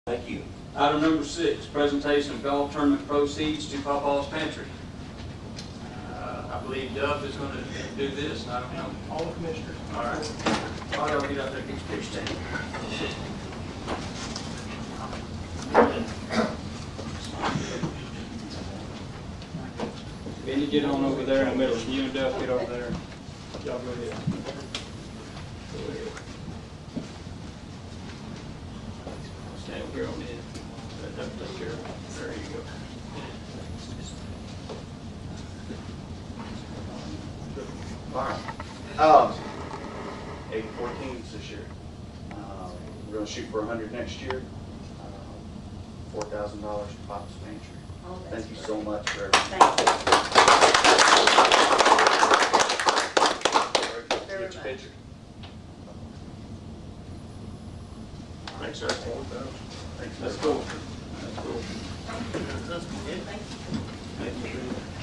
Thank you. Item number 6, presentation of golf tournament proceeds to Pawpaw's Pantry. I believe Duff is going to do this. I don't know. All the commissioners. All right. I'll get out there and get your picture taken. Binnie, get on over there in the middle. You and Duff get over there. Y'all go ahead. Go ahead. Stand over here on the end. Let Duff take care of it. There you go. All right. 814s this year. We're going to shoot for 100 next year. $4,000 to Pop's Pantry. Oh, Thank you great. so much for everything. Thank you. Get your picture. Thanks, sir. Thanks. That's cool. That's cool. Thank you. Thank you.